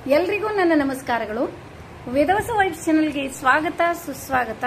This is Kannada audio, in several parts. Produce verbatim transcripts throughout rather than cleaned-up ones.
ಎಲ್ರಿಗೂ ನನ್ನ ನಮಸ್ಕಾರಗಳು. ವೇದವಸ ವೈಬ್ಸ್ ಚಾನೆಲ್ಗೆ ಸ್ವಾಗತ ಸುಸ್ವಾಗತ.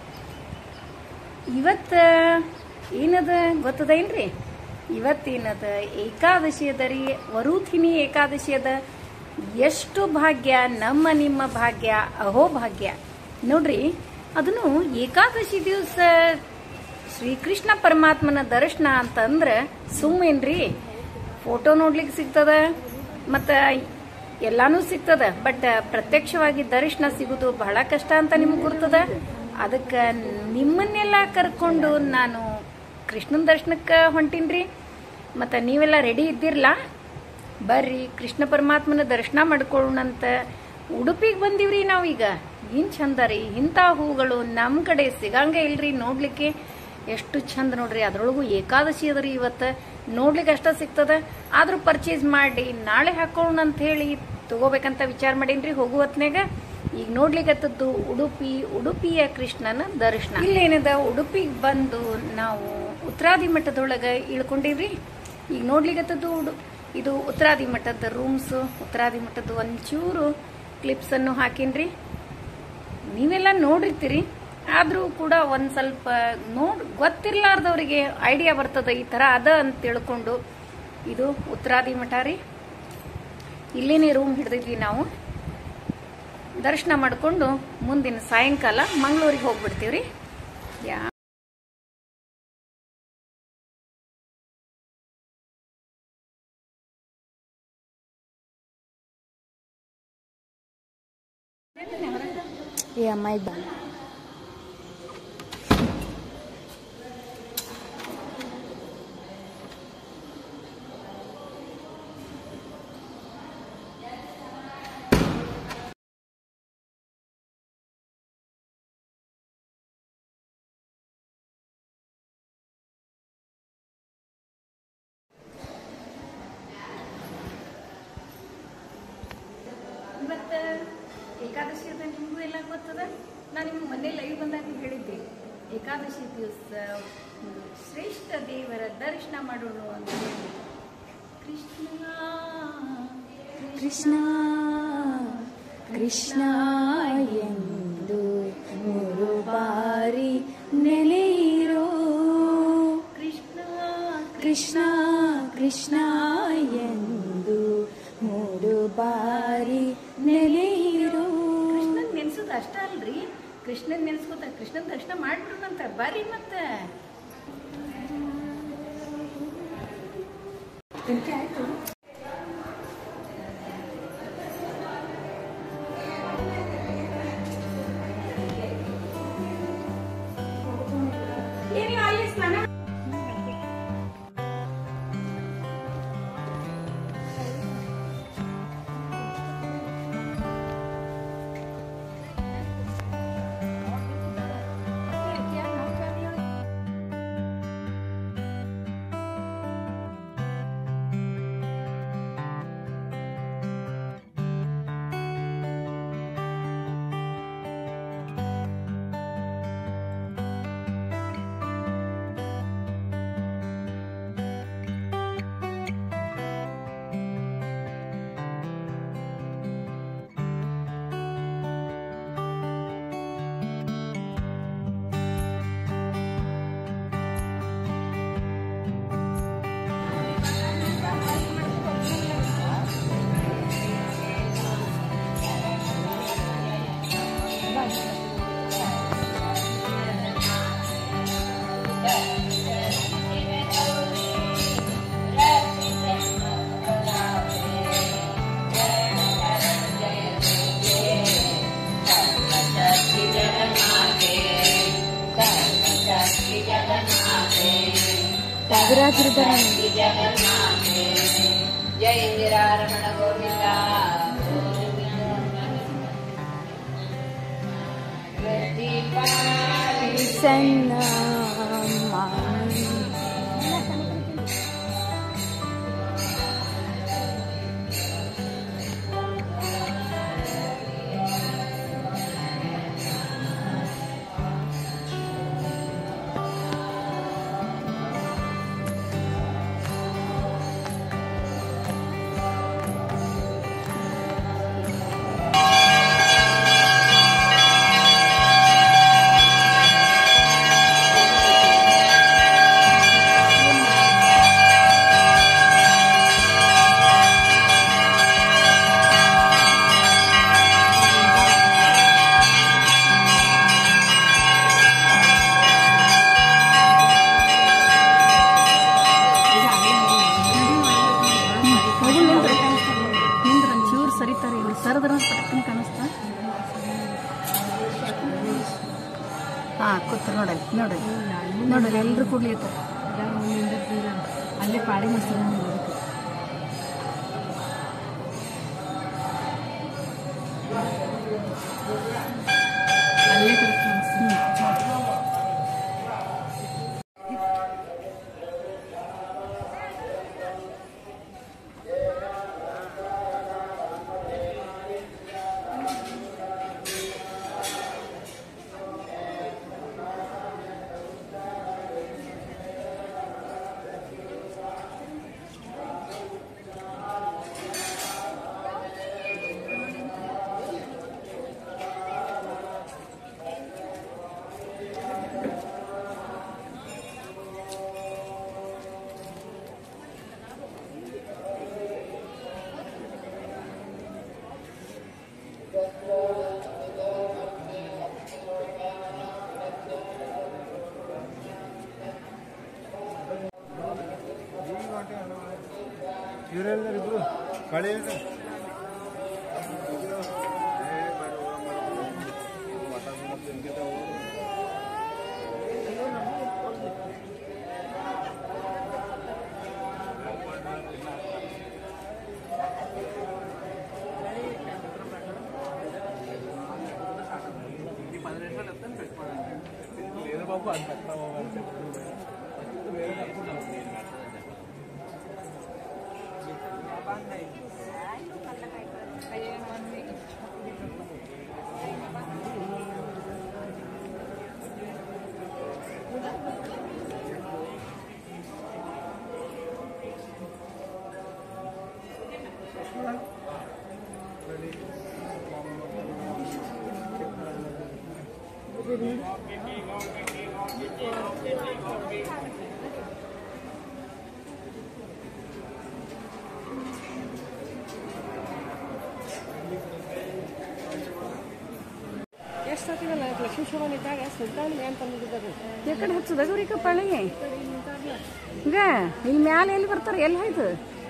ಇವತ್ತ ಏನದ ಗೊತ್ತದೇನ್ರಿ? ಇವತ್ತೇನದ ಏಕಾದಶಿ ಅದ ರೀ, ವರುಥಿನಿ ಏಕಾದಶಿ ಅದ. ಎಷ್ಟು ಭಾಗ್ಯ, ನಮ್ಮ ನಿಮ್ಮ ಭಾಗ್ಯ, ಅಹೋ ಭಾಗ್ಯ ನೋಡ್ರಿ. ಅದನ್ನು ಏಕಾದಶಿ ದಿವಸ ಶ್ರೀಕೃಷ್ಣ ಪರಮಾತ್ಮನ ದರ್ಶನ ಅಂತಂದ್ರ ಸುಮ್ಮೇನ್ರಿ? ಫೋಟೋ ನೋಡ್ಲಿಕ್ಕೆ ಸಿಗ್ತದ, ಮತ್ತ ಎಲ್ಲಾನು ಸಿಗ್ತದ. ಬಟ್ ಪ್ರತ್ಯಕ್ಷವಾಗಿ ದರ್ಶನ ಸಿಗುದು ಬಹಳ ಕಷ್ಟ ಅಂತ ನಿಮ್ಗೆ ಗುರ್ತದ. ಅದಕ್ಕೆ ನಿಮ್ಮನ್ನೆಲ್ಲ ಕರ್ಕೊಂಡು ನಾನು ಕೃಷ್ಣನ ದರ್ಶನಕ್ಕೆ ಹೊಂಟೀನ್ರಿ. ಮತ್ತು ನೀವೆಲ್ಲ ರೆಡಿ ಇದ್ದಿರಲ್ಲ? ಬರ್ರಿ ಕೃಷ್ಣ ಪರಮಾತ್ಮನ ದರ್ಶನ ಮಾಡ್ಕೊಳ್ಳೋಣಂತ. ಉಡುಪಿಗೆ ಬಂದೀವ್ರಿ ನಾವೀಗ. ಏನು ಚಂದ ರೀ, ಇಂಥ ಹೂಗಳು ನಮ್ಮ ಕಡೆ ಸಿಗಂಗೆ ಇಲ್ರಿ ನೋಡ್ಲಿಕ್ಕೆ. ಎಷ್ಟು ಚಂದ ನೋಡ್ರಿ. ಅದ್ರೊಳಗೂ ಏಕಾದಶಿ ಅದರಿ ಇವತ್ತು, ನೋಡ್ಲಿಕ್ಕೆ ಅಷ್ಟ ಸಿಗ್ತದ. ಆದ್ರೂ ಪರ್ಚೇಸ್ ಮಾಡಿ ನಾಳೆ ಹಾಕೋಣ ಅಂತ ಹೇಳಿ ತಗೋಬೇಕಂತ ವಿಚಾರ ಮಾಡೀನ್ರಿ ಹೋಗು ಹೊತ್ನಾಗ. ಈಗ ನೋಡ್ಲಿಕ್ಕತ್ತದ್ದು ಉಡುಪಿ, ಉಡುಪಿಯ ಕೃಷ್ಣನ ದರ್ಶನ. ಇಲ್ಲೇನದ, ಉಡುಪಿಗೆ ಬಂದು ನಾವು ಉತ್ತರಾದಿ ಮಠದೊಳಗೆ ಇಳ್ಕೊಂಡಿವ್ರಿ. ಈಗ ನೋಡ್ಲಿಕ್ಕತ್ತದ್ದು ಉಡು ಇದು ಉತ್ತರಾದಿ ಮಠದ ರೂಮ್ಸ್. ಉತ್ತರಾದಿ ಮಠದ ಒಂಚೂರು ಕ್ಲಿಪ್ಸ್ ಅನ್ನು ಹಾಕಿನ್ರಿ. ನೀವೆಲ್ಲ ನೋಡಿರ್ತೀರಿ, ಆದ್ರೂ ಕೂಡ ಒಂದ್ ಸ್ವಲ್ಪ ನೋಡ್ ಗೊತ್ತಿರ್ಲಾರ್ದವ್ರಿಗೆ ಐಡಿಯಾ ಬರ್ತದ ಈ ತರ ಅದ ಅಂತ ತಿಳ್ಕೊಂಡು. ಇದು ಉತ್ತರಾದಿ ಮಠ ರೀ. ಇಲ್ಲೇನೆ ರೂಮ್ ಹಿಡಿದಿದ್ವಿ ನಾವು. ದರ್ಶನ ಮಾಡ್ಕೊಂಡು ಮುಂದಿನ ಸಾಯಂಕಾಲ ಮಂಗಳೂರಿಗೆ ಹೋಗ್ಬಿಡ್ತೀವ್ರಿ. ಯಾ Yeah, my bad. ಇವತ್ತು ಏಕಾದಶಿ ಅದ, ನಿಮಗೂ ಎಲ್ಲ ಗೊತ್ತದ. ನಾನು ನಿಮ್ಮ ಮನೆ ಲೈವ್ ಬಂದಾಗ ಹೇಳಿದ್ದೆ, ಏಕಾದಶಿ ದಿವಸ ಶ್ರೇಷ್ಠ ದೇವರ ದರ್ಶನ ಮಾಡೋಣ ಅಂತ ಹೇಳಿ. ಕೃಷ್ಣ ಕೃಷ್ಣ ಕೃಷ್ಣ ಎಂದು ಮೂರು ಬಾರಿ ನೆಲೆಯಿರೋ. ಕೃಷ್ಣ ಕೃಷ್ಣ ಕೃಷ್ಣ ಎಂದು ಮೂರು ಬಾರಿ ನೆಲೆಯಿರೋ. ಕೃಷ್ಣನ್ ನೆನ್ಸೋದು ಅಷ್ಟ ಅಲ್ರಿ, ಕೃಷ್ಣನ್ ನೆನ್ಸ್ಕೋತ ಕೃಷ್ಣನ್ ದರ್ಶನ ಮಾಡ್ಬಿಡೋಣಂತ ಬರ್ರಿ. ಮತ್ತೆ ಆಯ್ತು. ಏನು ಅಲ್ಲಿ ಸ್ನಾನ ಜಯ ಇಂದಿರಾರಮಣ ಗೋವಿಂದ. ಸಣ್ಣ ಕರೆದ್ರ ಪಟಕ್ಕನ ಕಾಣಿಸ್ತಾ ಹಾಂ ಕೂತ್ರು ನೋಡಲ್ಲಿ ನೋಡಲ್ಲಿ ನೋಡಲ್ಲಿ ಎಲ್ಲರೂ ಕೂಡ್ಲಿತ್ತು ಅಲ್ಲೇ ಪಾಡಿ ಮಾಡ್ತಾರೆ ಅಲ್ಲೇ ಇವರೆಲ್ಲರಿಬ್ರು ಕಳೆ బాబు అది ಎಷ್ಟಾಗ್ತಿದಲ್ಲ ಲಕ್ಷ್ಮೀ ಶೋಭನ್ ಇದ್ದಾಗ ಸುಲ್ತಾನ್ ಮ್ಯಾನ್ ತಂದಿದ್ದಾರೆ ಎಕಡೆ ಹಚ್ಚದ ಗೌರಿಕ ಪಳಿ ಈಗ ಇಲ್ಲಿ ಮ್ಯಾಲೆ ಎಲ್ಲಿ ಬರ್ತಾರೆ ಎಲ್ಲಿ ಹೋಯ್ತು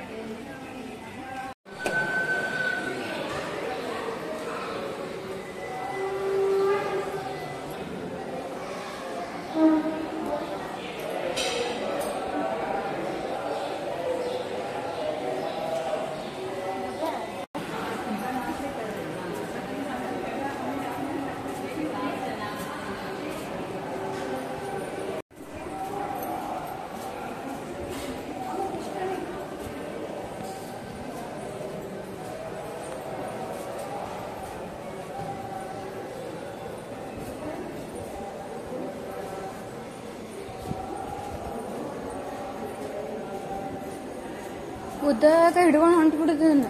ಉದ್ದಾಗ ಹಿಡ್ಕೊಂಡು ಹೊಂಟು ಬಿಡುದನ್ನ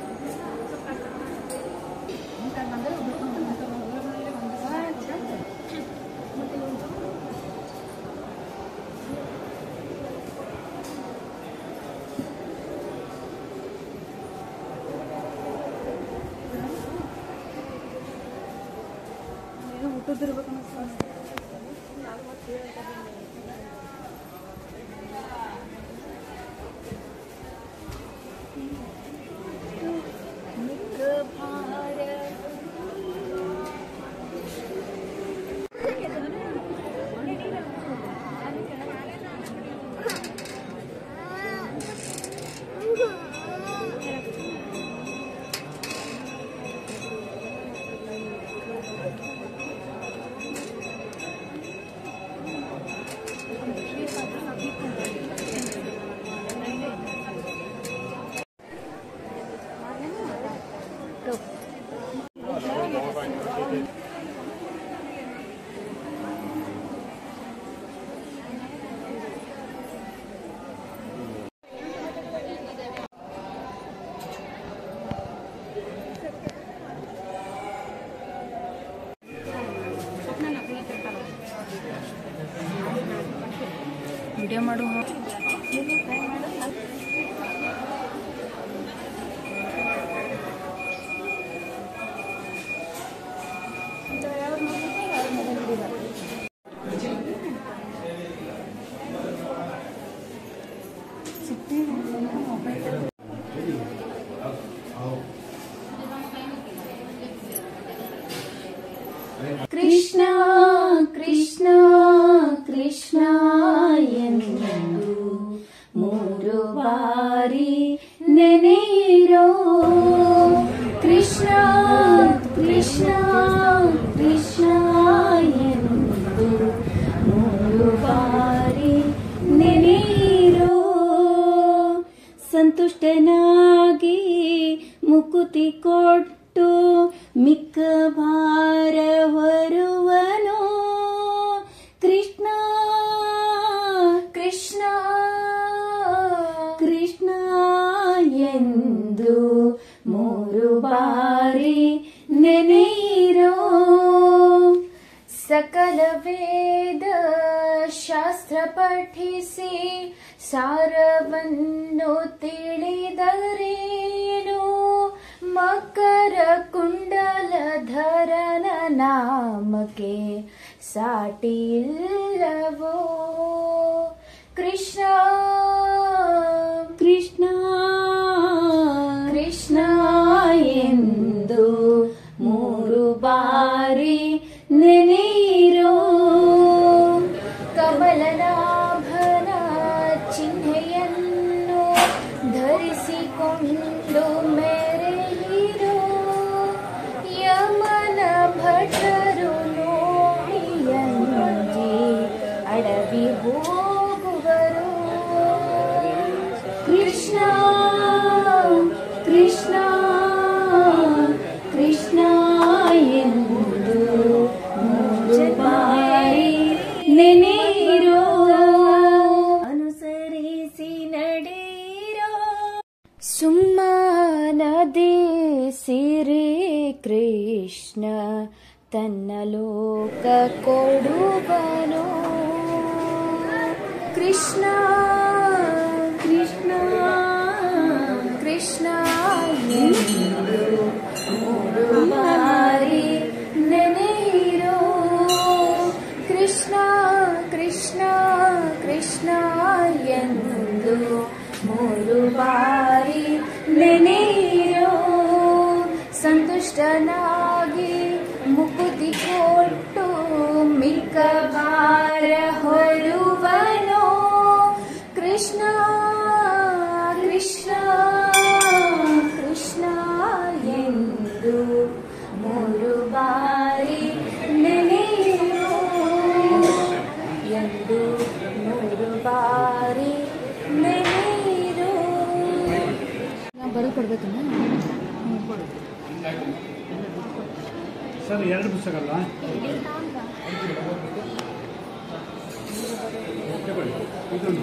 ಹುಟ್ಟದಿರ್ಬೇಕು ವಿಡಿಯೋ ಮಾಡು ಕೃಷ್ಣ ಕೃಷ್ಣ ಕೃಷ್ಣ ಎಂದು ಮೂರು ಬಾರಿ ನೆನೆಯಿರೋ ಕೃಷ್ಣ ಕೃಷ್ಣ ಕೃಷ್ಣ ಎಂದು ಮೂರು ಬಾರಿ ನೆನೆಯಿರೋ ಸಂತುಷ್ಟನಾಗಿ ಮುಕುತಿ ಕೊಟ್ಟು ಮಿಕ್ಕ ಭಾರ ಹೊರುವನು ಕೃಷ್ಣ ಕೃಷ್ಣ ಕೃಷ್ಣ ಎಂದು ಮೂರು ಬಾರಿ ನೆನೆಯಿರೋ ಸಕಲ ವೇದ ಶಾಸ್ತ್ರ ಪಠಿಸಿ ಸಾರವನ್ನು ತಿಳಿದರೇನು ಮಕರ ಕುಂಡಲಧರನ ನಾಮಕ್ಕೆ ಸಾಟಿಲ್ಲವೋ ಕೃಷ್ಣ ಕೃಷ್ಣ ಕೃಷ್ಣ ಎಂದು ಮೂರು ಬಾರಿ ನೆನೆಯಿರೋ ಕಮಲನಾಭನ ಚಿಹ್ನೆಯನ್ನು ಧರಿಸಿಕೊಂಡು ಮೆರೆಯಿರೋ ಯಮನ ಭಟರು ನೋಡಿಯಂಜಿ ಅಡವಿ ಹೋಗುವರು ಕೃಷ್ಣ ಕೃಷ್ಣ ಕೃಷ್ಣ ಎಂದು ಮೂರು ಬಾರಿ ನೆನೆಯಿರೋ ಅನುಸರಿಸಿ ನಡೆಯಿರೋ ಸುಮ್ಮನದೇ ಸಿರಿ ಕೃಷ್ಣ ತನ್ನ ಲೋಕ ಕೊಡುವನು ಕೃಷ್ಣ ಕೃಷ್ಣ ಕೃಷ್ಣ ಎಂದು ಮೂರು ಬಾರಿ ನೆನೆಯಿರೋ ಕೃಷ್ಣ ಕೃಷ್ಣ ಕೃಷ್ಣ ಎಂದು ಮೂರು ಬಾರಿ ನೆನೆಯಿರೋ ಸಂತುಷ್ಟನಾಗಿ ಮುಕುತಿ ಕೊಟ್ಟು ಮಿಕ್ಕ ಭಾರ ಹೊರುವನೋ ಕೃಷ್ಣ ಕೃಷ್ಣ ಕೃಷ್ಣ ಎಂದು ಮೂರು ಬಾರಿ ನೆನೆಯಿರೋ ಎಂದು ಮೂರು ಬಾರಿ ನೆನೆಯಿರೋ ನಾ ಬರೆದು ಕೊಡ್ಬೇಕನ್ನ ಸರ್ ಎರಡು ಪುಸ್ತಕ ಅಲ್ಲ ಇದೊಂದು